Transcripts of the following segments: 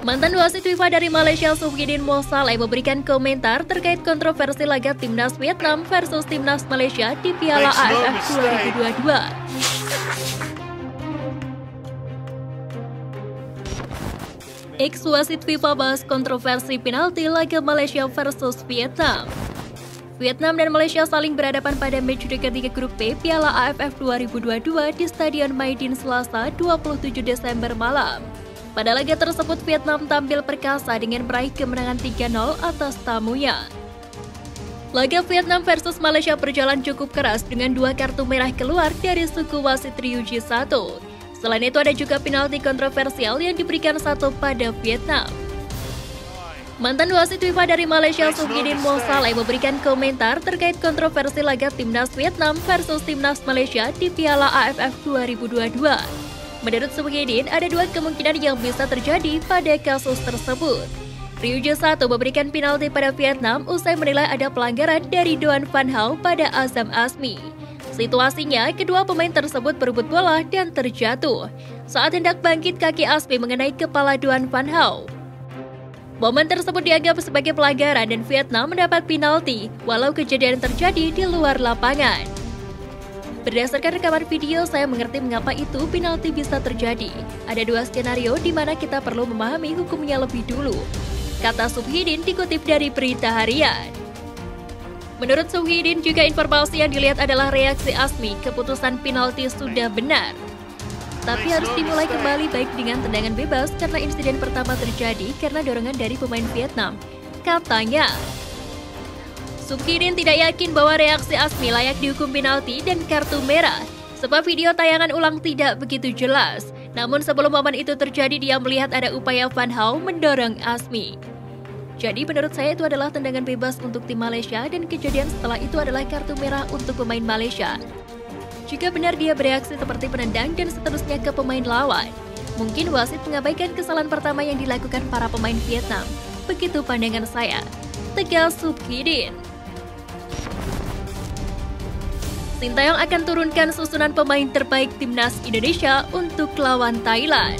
Mantan wasit FIFA dari Malaysia Suhidin Mosaleh memberikan komentar terkait kontroversi laga Timnas Vietnam versus Timnas Malaysia di Piala AFF 2022. Ex-wasit FIFA bahas kontroversi penalti laga Malaysia versus Vietnam. Vietnam dan Malaysia saling berhadapan pada matchday ketiga grup B Piala AFF 2022 di Stadion Maidin Selasa 27 Desember malam. Pada laga tersebut, Vietnam tampil perkasa dengan meraih kemenangan 3-0 atas tamunya. Laga Vietnam versus Malaysia berjalan cukup keras dengan 2 kartu merah keluar dari suku wasit Ryuji 1. Selain itu ada juga penalti kontroversial yang diberikan satu pada Vietnam. Mantan wasit FIFA dari Malaysia Suhidin Mosaleh memberikan komentar terkait kontroversi laga Timnas Vietnam versus Timnas Malaysia di Piala AFF 2022. Menurut Suhidin, ada 2 kemungkinan yang bisa terjadi pada kasus tersebut. Ryuji 1 memberikan penalti pada Vietnam usai menilai ada pelanggaran dari Doan Van Hau pada Azam Azmi. Situasinya, kedua pemain tersebut berebut bola dan terjatuh. Saat hendak bangkit, kaki Azmi mengenai kepala Doan Van Hau. Momen tersebut dianggap sebagai pelanggaran dan Vietnam mendapat penalti, walau kejadian terjadi di luar lapangan. Berdasarkan rekaman video, saya mengerti mengapa itu penalti bisa terjadi. Ada 2 skenario di mana kita perlu memahami hukumnya lebih dulu, kata Suhidin dikutip dari Berita Harian. Menurut Suhidin, juga informasi yang dilihat adalah reaksi Azmi, keputusan penalti sudah benar. Tapi harus dimulai kembali baik dengan tendangan bebas karena insiden pertama terjadi karena dorongan dari pemain Vietnam, katanya. Suhidin tidak yakin bahwa reaksi Azmi layak dihukum penalti dan kartu merah, sebab video tayangan ulang tidak begitu jelas. Namun sebelum momen itu terjadi, dia melihat ada upaya Van Hau mendorong Azmi. Jadi menurut saya itu adalah tendangan bebas untuk tim Malaysia dan kejadian setelah itu adalah kartu merah untuk pemain Malaysia. Jika benar dia bereaksi seperti penendang dan seterusnya ke pemain lawan, mungkin wasit mengabaikan kesalahan pertama yang dilakukan para pemain Vietnam. Begitu pandangan saya, tegas Suhidin. Sintayong akan turunkan susunan pemain terbaik Timnas Indonesia untuk lawan Thailand.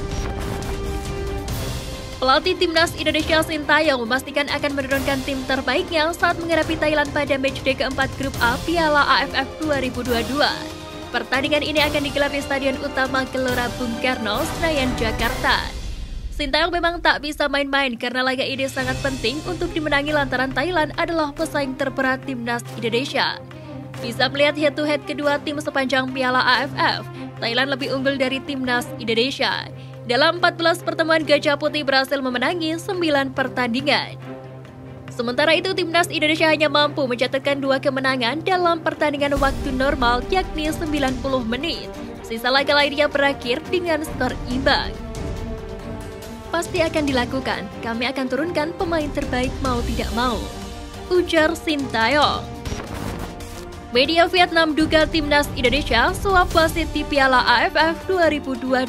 Pelatih Timnas Indonesia Sintayong memastikan akan menurunkan tim terbaiknya saat menghadapi Thailand pada matchday keempat grup A Piala AFF 2022. Pertandingan ini akan digelar di Stadion Utama Gelora Bung Karno, Senayan, Jakarta. Sintayong memang tak bisa main-main karena laga ini sangat penting untuk dimenangi lantaran Thailand adalah pesaing terberat Timnas Indonesia. Bisa melihat head-to-head kedua tim sepanjang Piala AFF, Thailand lebih unggul dari Timnas Indonesia. Dalam 14 pertemuan, Gajah Putih berhasil memenangi 9 pertandingan. Sementara itu, Timnas Indonesia hanya mampu mencatatkan 2 kemenangan dalam pertandingan waktu normal, yakni 90 menit. Sisa laga lainnya berakhir dengan skor imbang. Pasti akan dilakukan, kami akan turunkan pemain terbaik mau tidak mau, ujar Sintayong. Media Vietnam duga Timnas Indonesia suap wasit di Piala AFF 2022.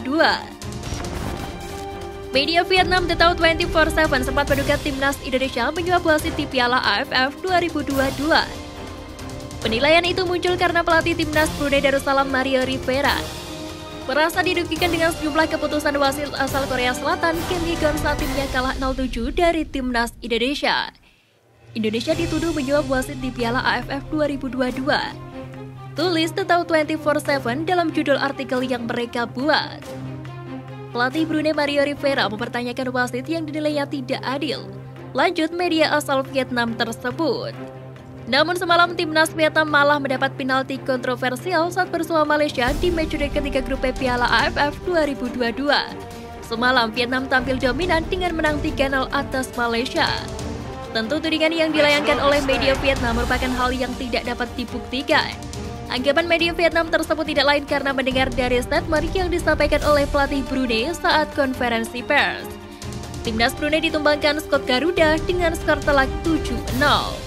Media Vietnam The Tau 24/7 sempat menduga Timnas Indonesia menyuap wasit di Piala AFF 2022. Penilaian itu muncul karena pelatih Timnas Brunei Darussalam Mario Rivera merasa dirugikan dengan sejumlah keputusan wasit asal Korea Selatan Kim Hee-gon saat timnya kalah 0-7 dari Timnas Indonesia. Indonesia dituduh menyuap wasit di Piala AFF 2022. Tulis The Tau 24/7 dalam judul artikel yang mereka buat. Pelatih Brunei Mario Rivera mempertanyakan wasit yang dinilainya tidak adil, lanjut media asal Vietnam tersebut. Namun semalam Timnas Vietnam malah mendapat penalti kontroversial saat bersua Malaysia di matchday ketiga grup B Piala AFF 2022. Semalam Vietnam tampil dominan dengan menang 3-0 atas Malaysia. Tentu tudingan yang dilayangkan oleh media Vietnam merupakan hal yang tidak dapat dibuktikan. Anggapan media Vietnam tersebut tidak lain karena mendengar dari statement yang disampaikan oleh pelatih Brunei saat konferensi pers. Timnas Brunei ditumbangkan skuad Garuda dengan skor telak 7-0.